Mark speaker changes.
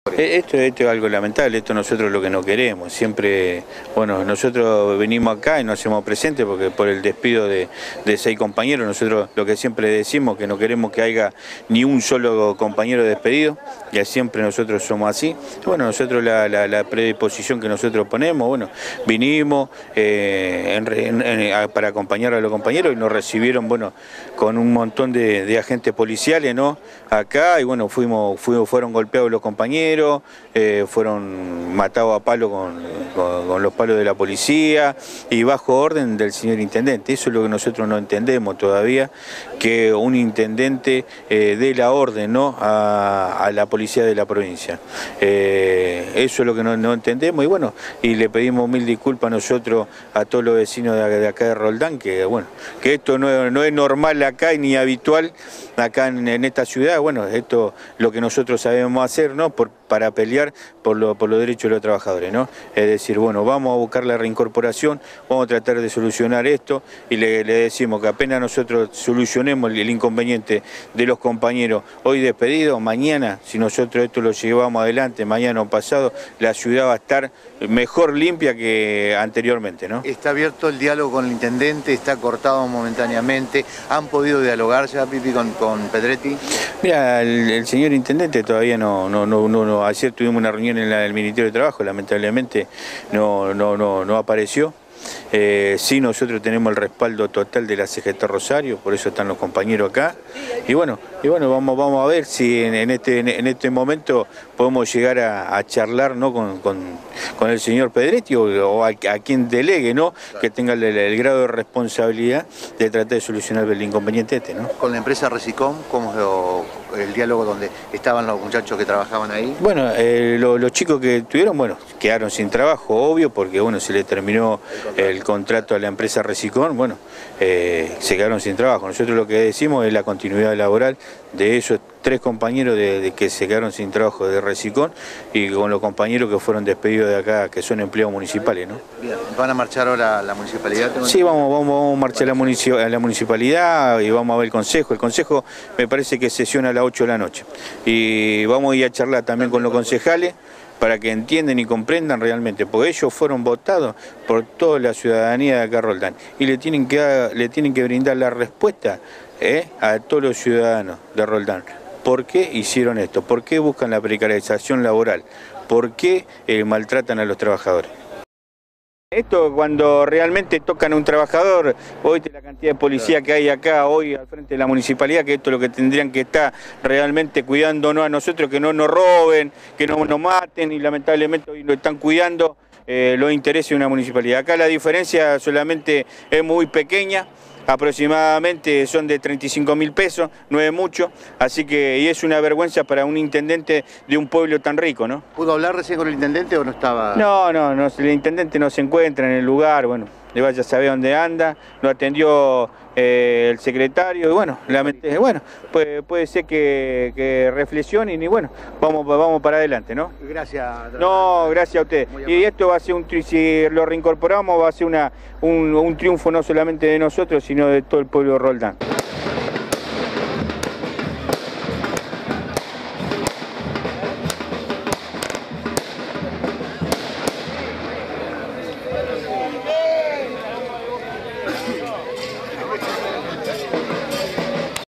Speaker 1: Esto es algo lamentable, esto nosotros lo que no queremos, siempre, bueno, nosotros venimos acá y nos hacemos presentes porque por el despido de 6 compañeros, nosotros lo que siempre decimos que no queremos que haya ni un solo compañero despedido, ya siempre nosotros somos así. Bueno, nosotros la predisposición que nosotros ponemos, bueno, vinimos para acompañar a los compañeros y nos recibieron, bueno, con un montón de agentes policiales, ¿no? Acá y bueno, fueron golpeados los compañeros. Fueron matados a palo con los palos de la policía y bajo orden del señor intendente. Eso es lo que nosotros no entendemos todavía, que un intendente dé la orden, ¿no?, a la policía de la provincia. Eso es lo que no entendemos y bueno, y le pedimos mil disculpas nosotros a todos los vecinos de acá de Roldán, que bueno, que esto no es normal acá y ni habitual acá en esta ciudad. Bueno, esto es lo que nosotros sabemos hacer, ¿no?, para pelear por los derechos de los trabajadores, ¿no? Es decir, bueno, vamos a buscar la reincorporación, vamos a tratar de solucionar esto y le decimos que apenas nosotros solucionemos el inconveniente de los compañeros hoy despedidos, mañana, si nosotros esto lo llevamos adelante, mañana o pasado, la ciudad va a estar mejor limpia que anteriormente, ¿no?
Speaker 2: ¿Está abierto el diálogo con el intendente? ¿Está cortado momentáneamente? ¿Han podido dialogar ya, Pipi, con Pedretti?
Speaker 1: Mira, el señor intendente todavía no. Ayer tuvimos una reunión en el Ministerio de Trabajo, lamentablemente no apareció. Sí, nosotros tenemos el respaldo total de la CGT Rosario, por eso están los compañeros acá. Y bueno, vamos a ver si en este momento podemos llegar a charlar, ¿no?, con el señor Pedretti o a quien delegue, ¿no?, que tenga el grado de responsabilidad de tratar de solucionar el inconveniente este, ¿no?
Speaker 2: Con la empresa Resicom, ¿cómo es el diálogo donde estaban los muchachos que trabajaban ahí?
Speaker 1: Bueno, los chicos que tuvieron, bueno, quedaron sin trabajo, obvio, porque bueno, se le terminó el contrato a la empresa Resicom, bueno, se quedaron sin trabajo. Nosotros lo que decimos es la continuidad laboral de esos 3 compañeros que se quedaron sin trabajo de Resicom y con los compañeros que fueron despedidos de acá, que son empleados municipales, ¿no?
Speaker 2: Bien. ¿Van a marchar ahora a la municipalidad?
Speaker 1: Sí, vamos a marchar a la municipalidad y vamos a ver el consejo. El consejo me parece que sesiona a las 8 de la noche y vamos a ir a charlar también con los concejales para que entiendan y comprendan realmente, porque ellos fueron votados por toda la ciudadanía de acá Roldán y le tienen que brindar la respuesta a todos los ciudadanos de Roldán. ¿Por qué hicieron esto? ¿Por qué buscan la precarización laboral? ¿Por qué maltratan a los trabajadores? Esto cuando realmente tocan a un trabajador, hoy la cantidad de policía que hay acá hoy al frente de la municipalidad, que esto es lo que tendrían que estar realmente cuidándonos a nosotros, que no nos roben, que no nos maten y lamentablemente hoy nos están cuidando los intereses de una municipalidad. Acá la diferencia solamente es muy pequeña. Aproximadamente son de 35.000 pesos, no es mucho, así que y es una vergüenza para un intendente de un pueblo tan rico, ¿no?
Speaker 2: ¿Pudo hablar recién con el intendente o no estaba?
Speaker 1: No, el intendente no se encuentra en el lugar, bueno, le vaya a saber dónde anda, lo atendió el secretario y bueno, puede ser que reflexionen y bueno, vamos para adelante, ¿no?
Speaker 2: Gracias.
Speaker 1: No, gracias a usted. Y esto va a ser si lo reincorporamos, va a ser un triunfo no solamente de nosotros, sino de todo el pueblo de Roldán.